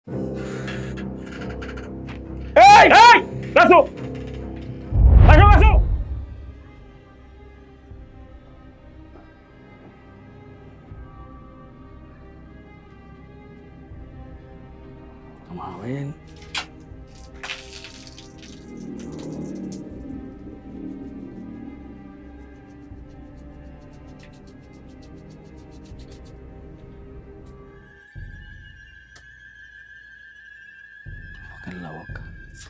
¡Ey! ¡Ey! ¡Lazo! ¡Lazo, lazo! Vamos a ver. Enfoca en la boca.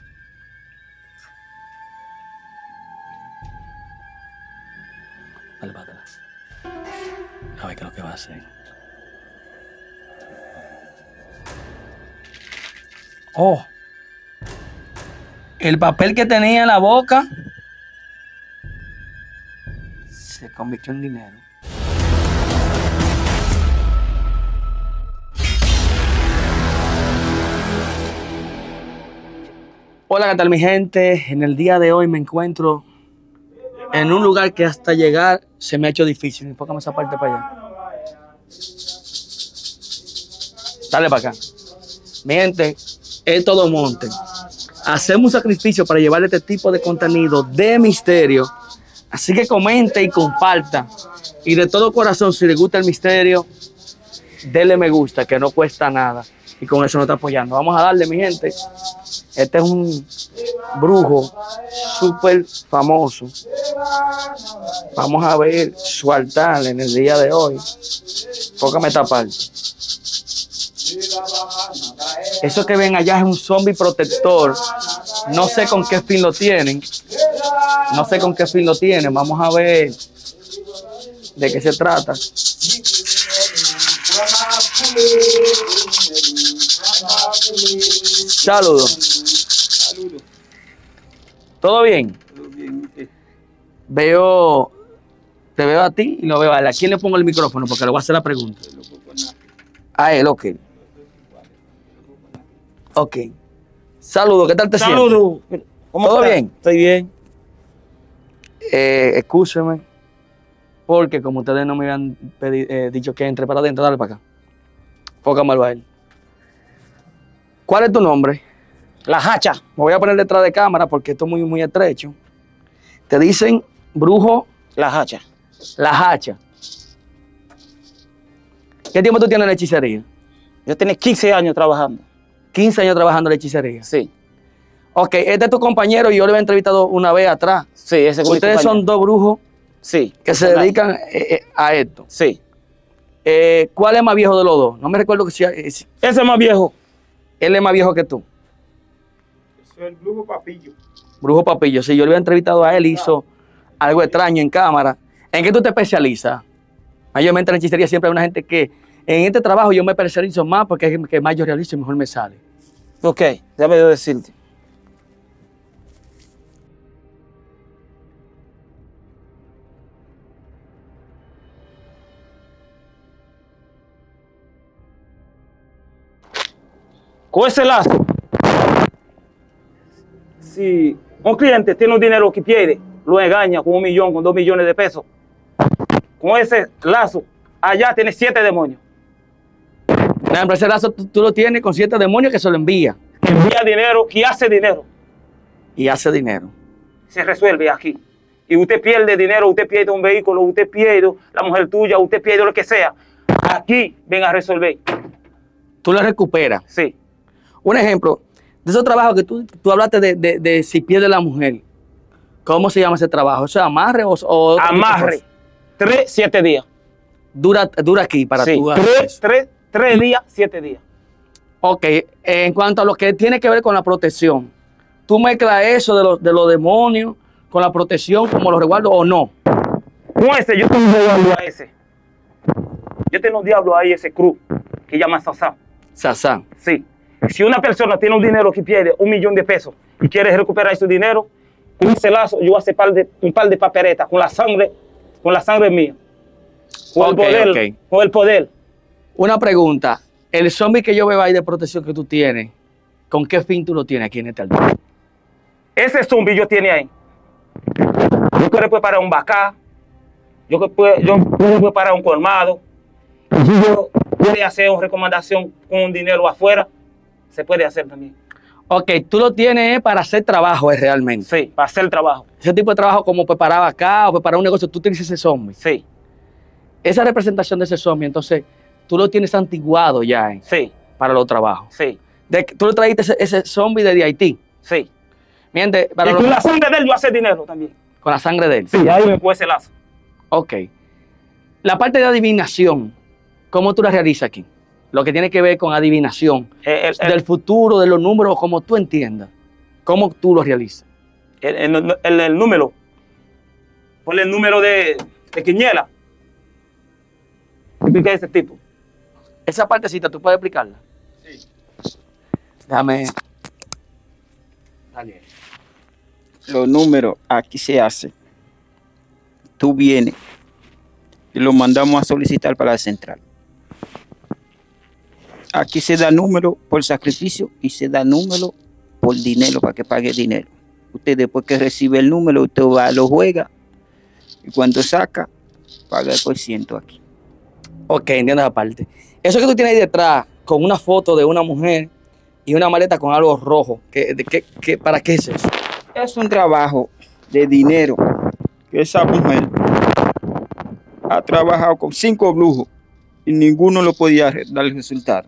Dale para atrás. A ver qué es lo que va a hacer. Oh, el papel que tenía en la boca se convirtió en dinero. Hola, ¿qué tal mi gente? En el día de hoy me encuentro en un lugar que hasta llegar se me ha hecho difícil. Enfócame esa parte para allá. Dale para acá. Mi gente, es todo monte. Hacemos un sacrificio para llevarle este tipo de contenido de misterio. Así que comente y comparta. Y de todo corazón, si le gusta el misterio, denle me gusta, que no cuesta nada. Y con eso nos está apoyando. Vamos a darle, mi gente. Este es un brujo súper famoso. Vamos a ver su altar en el día de hoy. Enfócame esta parte. Eso que ven allá es un zombie protector. No sé con qué fin lo tienen. No sé con qué fin lo tienen. Vamos a ver de qué se trata. Saludos. ¿Todo bien? Todo bien. Te veo a ti y lo veo a él. ¿A quién le pongo el micrófono? Porque le voy a hacer la pregunta. A él, ok. Ok. Saludos, ¿qué tal te sientes? Saludos. ¿Todo bien? Estoy bien. Excúseme, porque como ustedes no me habían dicho que entre para adentro, dale para acá. Póngamelo a él. ¿Cuál es tu nombre? La hacha. Me voy a poner detrás de cámara porque esto es muy, muy estrecho. Te dicen brujo La hacha. La Hacha. ¿Qué tiempo tú tienes en la hechicería? Yo tengo 15 años trabajando. 15 años trabajando en la hechicería. Sí. Ok, este es tu compañero y yo lo había entrevistado una vez atrás. Sí, ese es mi Ustedes son compañero. dos brujos Sí. que se dedican a esto. Sí. ¿Cuál es más viejo de los dos? No me recuerdo que sea. Ese es más viejo. Él es más viejo que tú. Soy el brujo Papillo. Brujo Papillo. Sí, yo lo había entrevistado a él, hizo algo extraño en cámara. ¿En qué tú te especializas? Mayormente en la hechicería siempre hay una gente que en este trabajo yo me especializo más porque es que más yo realizo y mejor me sale. Ok, déjame yo decirte. Con ese lazo, si un cliente tiene un dinero que pierde, lo engaña con 1 millón, con 2 millones de pesos, con ese lazo, allá tiene 7 demonios. Por ejemplo, ese lazo tú lo tienes con 7 demonios que se lo envía Que envía dinero, que hace dinero. y hace dinero. Se resuelve aquí. Y usted pierde dinero, usted pierde un vehículo, usted pierde la mujer tuya, usted pierde lo que sea. Aquí ven a resolver. Tú lo recuperas. Sí. Un ejemplo, de esos trabajos que tú hablaste de si pierde la mujer. ¿Cómo se llama ese trabajo? ¿Eso es amarre o otro tipo de Amarre. cosa? 3, 7 días. Dura aquí para Sí. tú hacer eso. 3 días, 7 días. Ok, en cuanto a lo que tiene que ver con la protección, ¿tú mezclas eso de los demonios con la protección como los resguardos o no? Con ese, yo tengo un diablo a ese. Yo tengo un diablo ahí, ese cruz, que llama Sasá. Sasá. Sí. Si una persona tiene un dinero que pierde 1 millón de pesos y quiere recuperar ese dinero, con ese lazo yo hace un par de papeletas con la sangre mía. Con el poder. Una pregunta, el zombie que yo veo ahí de protección que tú tienes, ¿con qué fin tú lo tienes aquí en este altar? Ese zombie yo tiene ahí. Yo quiero preparar un bacá, yo puedo preparar un colmado, yo quiero hacer una recomendación con un dinero afuera, se puede hacer también. Ok, tú lo tienes para hacer trabajo realmente. Sí, para hacer trabajo. Ese tipo de trabajo como preparar acá o preparar un negocio, tú tienes ese zombie. Sí, Esa representación de ese zombie, entonces, tú lo tienes antiguado ya sí, para los trabajos. sí, Tú le trajiste ese zombie de Haití. sí. Miente, Y con la sangre de él yo hace dinero también. con la sangre de él. Sí, ahí me puede ese lazo. Ok. La parte de adivinación, ¿cómo tú la realizas aquí? Lo que tiene que ver con adivinación del futuro, de los números, como tú entiendas. ¿Cómo tú lo realizas? El número. Ponle el número de quiniela. ¿Qué es ese tipo? Esa partecita, ¿tú puedes explicarla? Sí. Déjame. Dale. Los números aquí se hace. Tú vienes y lo mandamos a solicitar para la central. Aquí se da número por sacrificio y se da número por dinero para que pague dinero. Usted después que recibe el número, usted va, lo juega y cuando saca, paga el % aquí. Ok, entiendo esa parte. Eso que tú tienes ahí detrás, con una foto de una mujer y una maleta con algo rojo, ¿para qué es eso? Es un trabajo de dinero que esa mujer ha trabajado con 5 brujos y ninguno lo podía dar el resultado.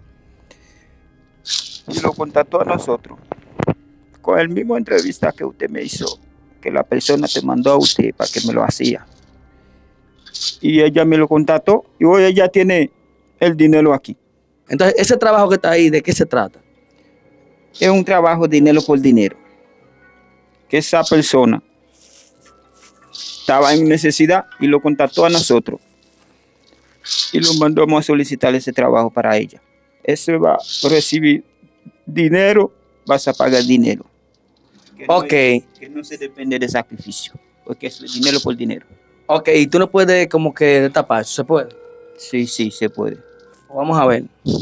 Y lo contactó a nosotros con el mismo entrevista que usted me hizo, que la persona te mandó a usted para que me lo hacía. Y ella me lo contactó y hoy ella tiene el dinero aquí. Entonces, ese trabajo que está ahí, ¿de qué se trata? Es un trabajo dinero por dinero. Que esa persona estaba en necesidad y lo contactó a nosotros. Y lo mandamos a solicitar ese trabajo para ella. Ese va a recibir dinero, vas a pagar dinero. Ok. Que no se depende de sacrificio, porque es dinero por dinero. Ok, y tú no puedes como que tapar eso, ¿se puede? Sí, sí, se puede. Vamos a ver.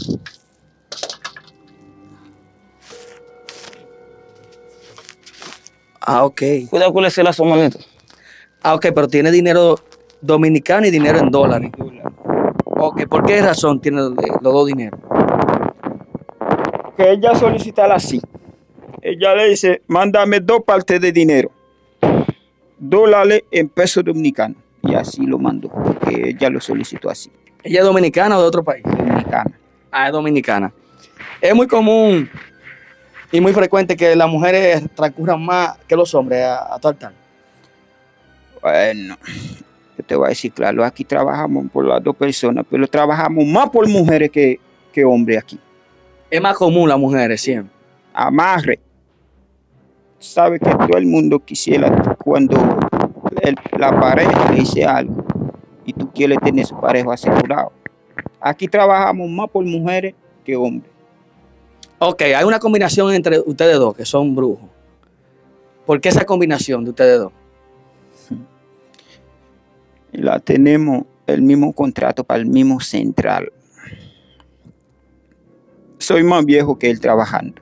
Ah, ok. Cuidado con ese lazo, manito. Ah, ok, pero tiene dinero dominicano y dinero en dólares. Ok, ¿por qué razón tiene los dos dineros? Que ella solicita así. Ella le dice, mándame 2 partes de dinero. $, en pesos dominicanos. Y así lo mandó, porque ella lo solicitó así. ¿Ella es dominicana o de otro país? Dominicana. Ah, es dominicana. Es muy común y muy frecuente que las mujeres transcurran más que los hombres a tu altar. Bueno, yo te voy a decir, claro, aquí trabajamos por las 2 personas, pero trabajamos más por mujeres que hombres aquí. Es más común las mujeres siempre. Amarre. Sabe que todo el mundo quisiera cuando la pareja le dice algo y tú quieres tener su pareja asegurado. Aquí trabajamos más por mujeres que hombres. Ok, hay una combinación entre ustedes dos, que son brujos. ¿Por qué esa combinación de ustedes dos? Y la tenemos el mismo contrato para el mismo central. Soy más viejo que él trabajando.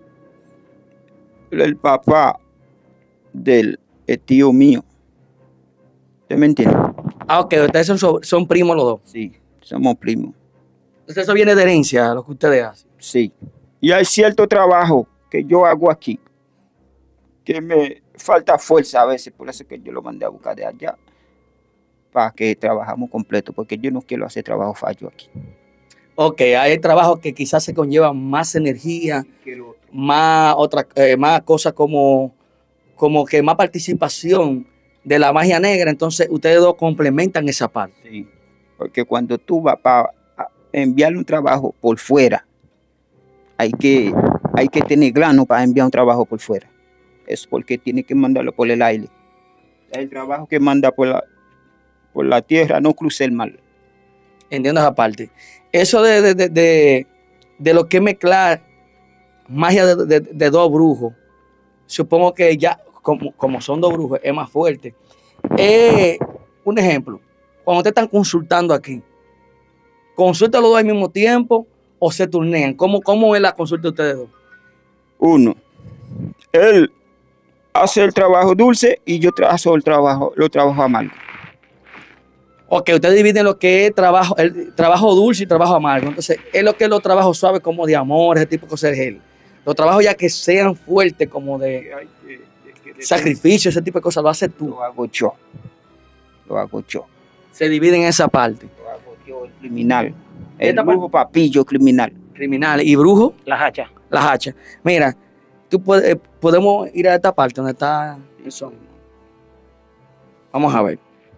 El papá del tío mío. ¿Usted me entiende? Ah, ok, ustedes son primos los dos. Sí, somos primos. Entonces eso viene de herencia, lo que ustedes hacen. Sí. Y hay cierto trabajo que yo hago aquí que me falta fuerza a veces, por eso que yo lo mandé a buscar de allá para que trabajamos completo, porque yo no quiero hacer trabajo fallo aquí. Ok, hay trabajos que quizás se conllevan más energía, más cosas como que más participación de la magia negra, entonces ustedes dos complementan esa parte. Sí, porque cuando tú vas para enviar un trabajo por fuera, hay que tener grano para enviar un trabajo por fuera. Es porque tiene que mandarlo por el aire. El trabajo que manda por la tierra no cruza el mar. Entiendo esa parte. Eso de lo que mezclar magia de dos brujos, supongo que ya, como son dos brujos, es más fuerte. Un ejemplo, cuando ustedes están consultando aquí, ¿consultan los dos al mismo tiempo o se turnean? ¿Cómo es la consulta de ustedes dos? Uno, él hace el trabajo dulce y yo hago lo trabajo amargo. Ok, ustedes dividen lo que es trabajo, el trabajo dulce y trabajo amargo. Entonces, es lo que es los trabajos suaves como de amor, ese tipo de cosas. Los trabajos ya que sean fuertes como de sacrificio, ese tipo de cosas, lo haces tú. Lo hago yo. Lo hago yo. Se dividen en esa parte. Lo hago yo, el criminal. El Esta brujo papillo criminal. Criminales y brujos, Las hachas. las hachas. Mira, podemos ir a esta parte donde está el son. Vamos a ver.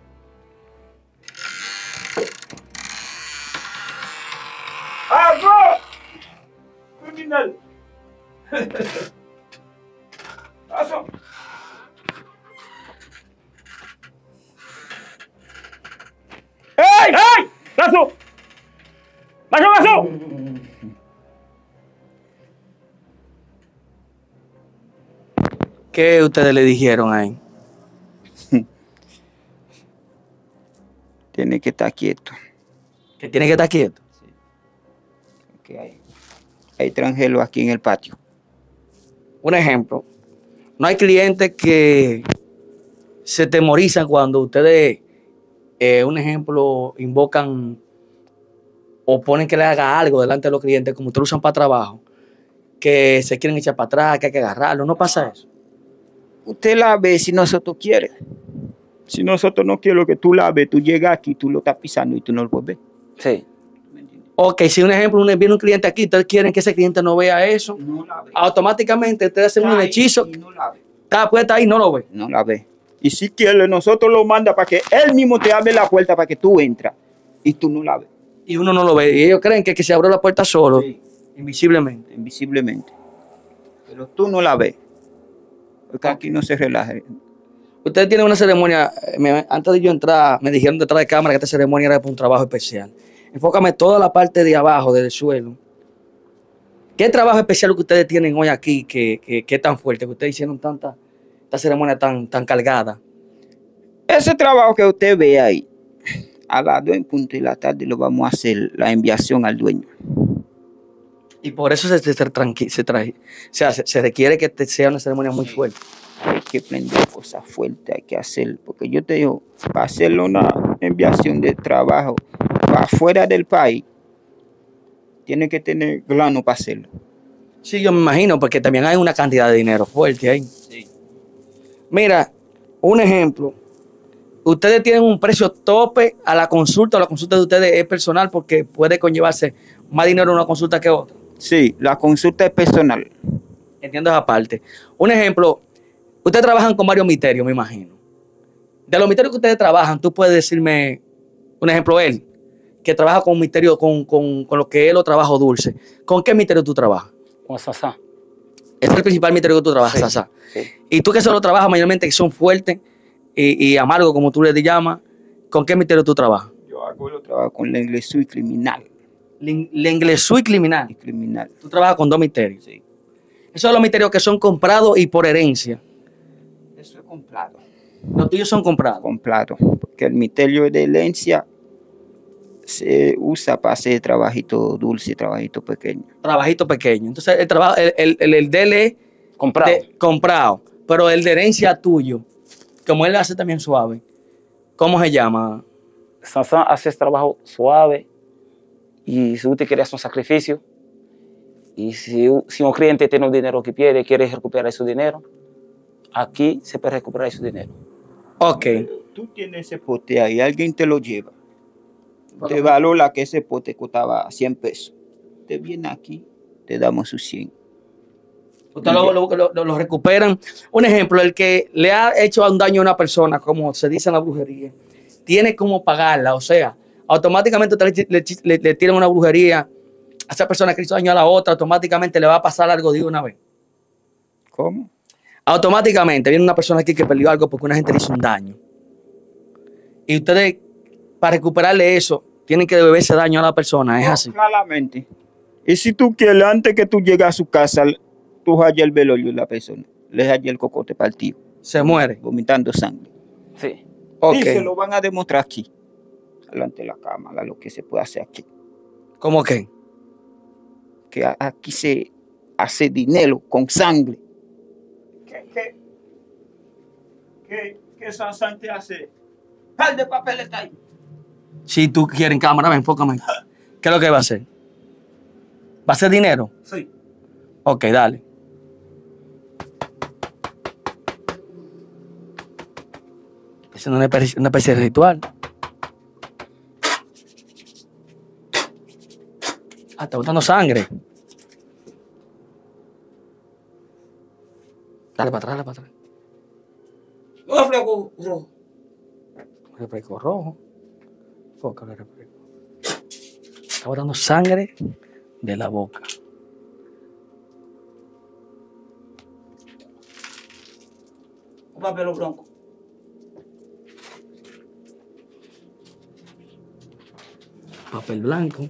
¡Algo! ¡Criminal! ¡Paso! ¡Ey! ¡Ey! ¡Caso! ¡Caso, caso! ¿Qué ustedes le dijeron ahí? Tiene que estar quieto. Que tiene que estar quieto. Que hay extranjeros aquí en el patio. Un ejemplo. No hay clientes que se temorizan cuando ustedes, un ejemplo, invocan o ponen que le haga algo delante de los clientes, como ustedes lo usan para trabajo, que se quieren echar para atrás, que hay que agarrarlo. ¿No pasa eso? Usted la ve si nosotros quiere. Si nosotros no queremos que tú la ves, tú llegas aquí, tú lo estás pisando y tú no lo puedes ver. Sí. Ok, si un ejemplo, viene un cliente aquí, ustedes quieren que ese cliente no vea eso, No la ve. automáticamente ustedes hacen un hechizo, Y no la ve. está puesta ahí, no lo ve. No la ve. Y si quiere, nosotros lo manda para que él mismo te abre la puerta para que tú entras. Y tú no la ves. Y uno no lo ve. Y ellos creen que se abrió la puerta solo, Sí. invisiblemente. Invisiblemente. Pero tú no la ves. Porque aquí no se relaja. Ustedes tienen una ceremonia, antes de yo entrar, me dijeron detrás de cámara que esta ceremonia era para un trabajo especial. Enfócame toda la parte de abajo, del suelo. ¿Qué trabajo especial que ustedes tienen hoy aquí que es tan fuerte, que ustedes hicieron esta ceremonia tan cargada? Ese trabajo que usted ve ahí, a las 2:00 de la tarde lo vamos a hacer la enviación al dueño. Y por eso se requiere que sea una ceremonia muy fuerte. Hay que prender cosas fuertes, hay que hacer, porque yo te digo, para hacer una enviación de trabajo para fuera del país, tiene que tener grano para hacerlo. Sí, yo me imagino, porque también hay una cantidad de dinero fuerte ahí. Sí. Mira, un ejemplo. Ustedes tienen un precio tope a la consulta, o la consulta de ustedes es personal porque puede conllevarse más dinero en una consulta que otra. Sí, la consulta es personal. Entiendo esa parte. Un ejemplo, ustedes trabajan con varios misterios, me imagino. De los misterios que ustedes trabajan, tú puedes decirme, un ejemplo, él, que trabaja con misterio, con lo que es los trabajos dulces. ¿Con qué misterio tú trabajas? Con sasá. Ese es el principal misterio que tú trabajas, Sí, Sasá. sí. Y tú que solo trabajas mayormente, que son fuertes y amargos, como tú les llamas, ¿con qué misterio tú trabajas? Yo hago el trabajo con la inglesú y criminal. Lenglesú y criminal. Y criminal. Tú trabajas con dos misterios. Sí. Esos son los misterios que son comprados y por herencia. Eso es comprado. Los tuyos son comprados. Comprado. Porque el misterio de herencia se usa para hacer trabajito dulce, trabajito pequeño. Trabajito pequeño. Entonces, el trabajo, el de él es Comprado. comprado. Pero el de herencia tuyo, como él hace también suave, ¿cómo se llama? Sasá hace trabajo suave y si usted quiere hacer un sacrificio y si un cliente tiene un dinero que pierde y quiere recuperar su dinero, aquí se puede recuperar su dinero. Ok. Tú tienes ese pote ahí, alguien te lo lleva. Te valora que ese pote costaba 100 pesos. Te viene aquí, te damos sus 100. Ustedes lo recuperan. Un ejemplo, el que le ha hecho un daño a una persona, como se dice en la brujería, tiene como pagarla. O sea, automáticamente usted le tiran una brujería a esa persona que hizo daño a la otra, automáticamente le va a pasar algo de una vez. ¿Cómo? Automáticamente viene una persona aquí que perdió algo porque una gente le hizo un daño. Y ustedes, para recuperarle eso, tienen que deber ese daño a la persona. Es así. Claramente. Y si tú quieres, antes que tú llegues a su casa, tú hallas el velorio de la persona. Le hallas el cocote partido. Se muere. Vomitando sangre. Sí. Ok. Y se lo van a demostrar aquí. Delante de la cámara, lo que se puede hacer aquí. ¿Cómo qué? Que aquí se hace dinero con sangre. ¿Qué Sansán te hace? Par de papel está ahí. Si tú quieres en cámara, ven, enfócame. ¿Qué es lo que va a hacer? ¿Va a ser dinero? Sí. Ok, dale. Es una especie de ritual. Ah, está botando sangre. Dale para atrás, dale para atrás. Reflejo rojo. Refresco rojo. Fócalo, refresco. Está botando sangre de la boca. Un papel blanco. Papel blanco.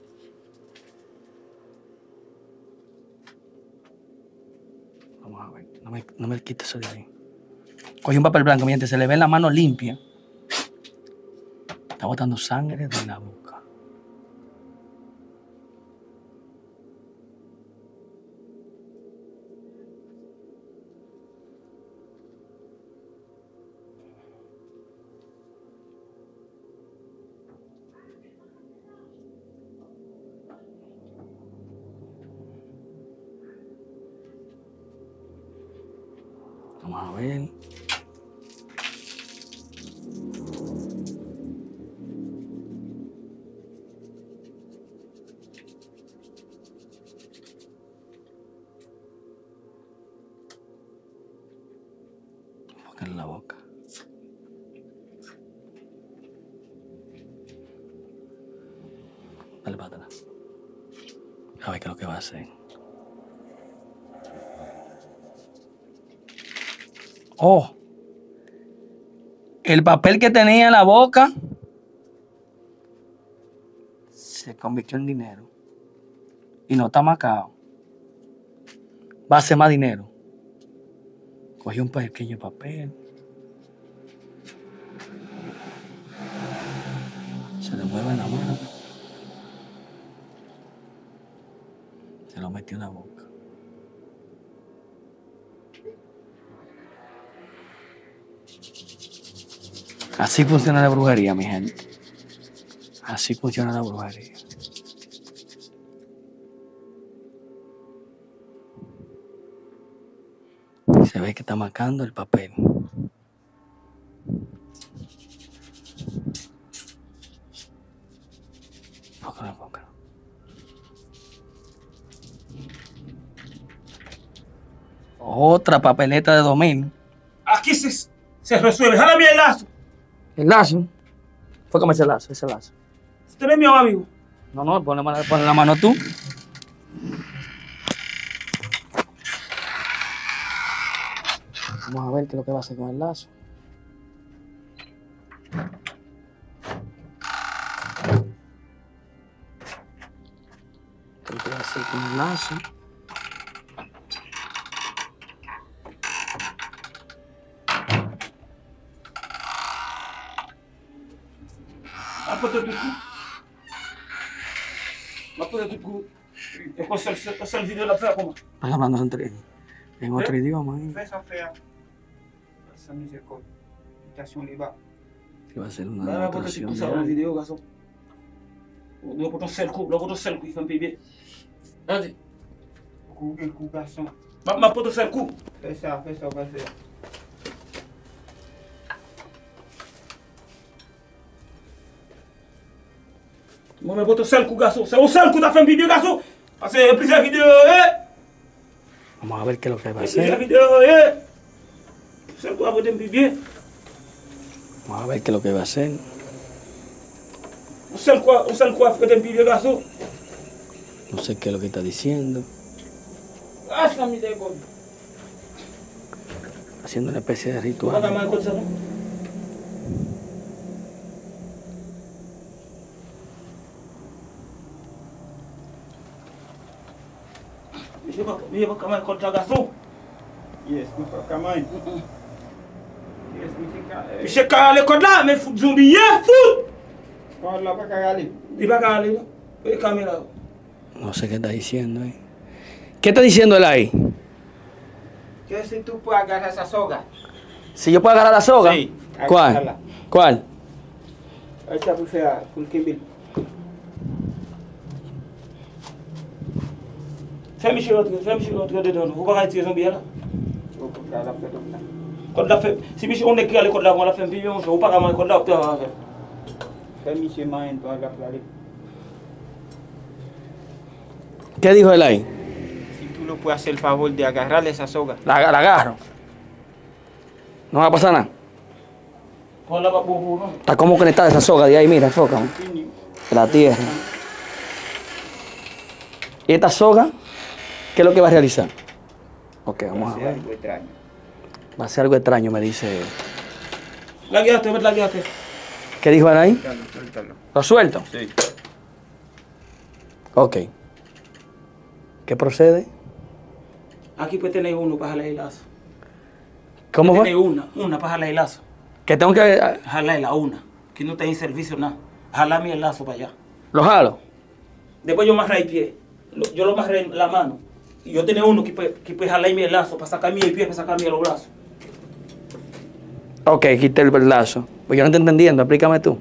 Vamos a ver. No me quites eso de ahí. Coge un papel blanco, mi gente. Se le ve la mano limpia. Está botando sangre de la boca. Vamos a ver. Enfocar en la boca. Dale para atrás. A ver qué es lo que va a hacer. Oh, el papel que tenía en la boca se convirtió en dinero y no está marcado. Va a ser más dinero. Cogió un pequeño papel. Se le mueve en la mano. Se lo metió en la boca. Así funciona la brujería, mi gente. Así funciona la brujería. Se ve que está marcando el papel. Enfócalo, enfócalo. Otra papeleta de 2000. Aquí se resuelve. Jálame el lazo. El lazo. Enfócame ese lazo, ese lazo. Usted es mi amigo. No, pon la mano tú. Vamos a ver qué es lo que va a hacer con el lazo. ¿Qué es lo que va a hacer con el lazo? Es el video de la fea, ¿cómo? Están hablando en otro idioma. Esa fea. Esa misericordia. Invitación le va. Que va a ser una Dame por demostración tu de el algo. video, gaso. Lo boto selku, y fan bébé. Vas-y. Coup, garçon. Ma poto selku. Fais ça, vas-y. Moi, me boto selku, gaso. C'est un selku, t'as fait un vidéo, gaso. Parce que plusieurs vidéos, Vamos a ver qué es lo que va a Plusieurs hacer. vidéos, Selku, a boté un bébé. Vamos a ver qué es lo que va a hacer. Un selku, a fait un bébé, gaso. No sé qué es lo que está diciendo. Ah, ça me dégoûte. Haciendo una especie de Tu vas ritual. mal comme ça, non? Je vais pas comment contre la garçon. Yes, nous pas comment. Yes, Je sais qu'à l'école là, mais fout zombie, fout. Quand là pas aller. Il va aller là. Et caméra. No sé qué está diciendo ahí. ¿Qué está diciendo él ahí? Que si tú puedes agarrar esa soga. Si yo puedo agarrar la soga. Sí, ¿Cuál? agárrala. ¿Cuál? Ahí está, puse a Kulkibil. Femi shirot ko de don. Ko ba ti son biela. Ko da fe. Si mi on de kale ko da mo la fem bi mo so pa ka mo ko da to ha. Femi se maen toda la clave. ¿Qué dijo él ahí? Si tú lo puedes hacer el favor de agarrarle esa soga. La agarro. No va a pasar nada. Ko la ba bu no. Está como conectada esa soga de ahí, mira, enfoca. De la tierra. ¿Y esta soga? ¿Qué es lo que va a realizar? Ok, vamos a ver. Algo extraño. Va a ser algo extraño, me dice él. La guiaste. ¿Qué dijo él ahí? Suéltalo. ¿Lo suelto? Sí. Ok. ¿Qué procede? Aquí pues tenéis uno para jalar el lazo. ¿Cómo Tenéis fue? una para jalar el lazo. Que tengo que... Jalarla una. Que no tenéis servicio nada. Jalarme el lazo para allá. ¿Lo jalo? Después yo amarré el pie. Yo lo amarré en la mano. Y yo tenía uno que puede jalarme el lazo para sacarme el pie, para sacarme los brazos. Ok, quité el lazo. Pues yo no estoy entendiendo, explícame tú.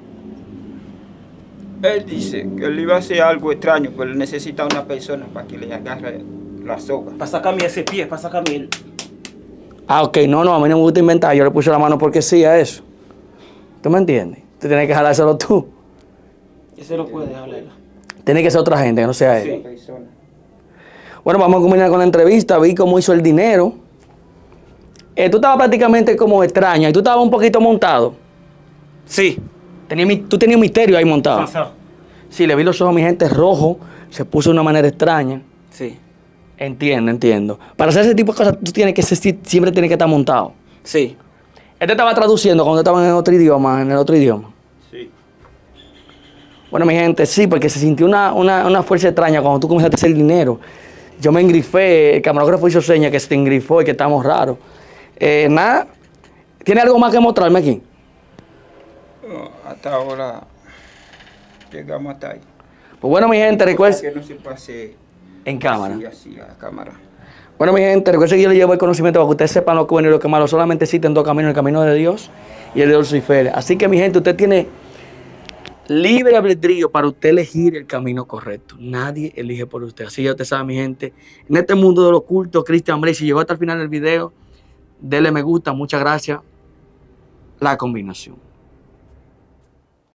Él dice que él iba a hacer algo extraño, pero necesita una persona para que le agarre la soga. Para sacarme ese pie, para sacarme el... Ah, ok, no, a mí no me gusta inventar. Yo le puse la mano porque sí a eso. ¿Tú me entiendes? Tú tienes que jalárselo tú. Ese no puede jalarla. Tiene que ser otra gente, que no sea él. Sí. Persona. Bueno, vamos a combinar con la entrevista. Vi cómo hizo el dinero. Tú estabas prácticamente como extraña y tú estabas un poquito montado. Sí. Tú tenías un misterio ahí montado. Pasado. Sí, le vi los ojos a mi gente rojo. Se puso de una manera extraña. Sí. Entiendo. Para hacer ese tipo de cosas, tú tienes que siempre tienes que estar montado. Sí. Él te estaba traduciendo cuando estaba en el otro idioma. Sí. Bueno, mi gente, sí, porque se sintió una fuerza extraña cuando tú comenzaste a hacer dinero. Yo me engrifé, el camarógrafo hizo señas que se te engrifó y que estamos raros. Nada, ¿tiene algo más que mostrarme aquí? No, hasta ahora llegamos hasta ahí. Pues bueno, mi gente, recuerden... Que no se pase En cámara. así a cámara. Bueno, mi gente, recuerden que yo les llevo el conocimiento para que ustedes sepan lo que bueno y lo que malo. Solamente existen dos caminos, el camino de Dios y el de Lucifer. Así que, mi gente, usted tiene libre albedrío para usted elegir el camino correcto. Nadie elige por usted. Así ya usted sabe, mi gente. En este mundo del oculto, Cristian Bray, si llegó hasta el final del video, denle me gusta. Muchas gracias. La combinación.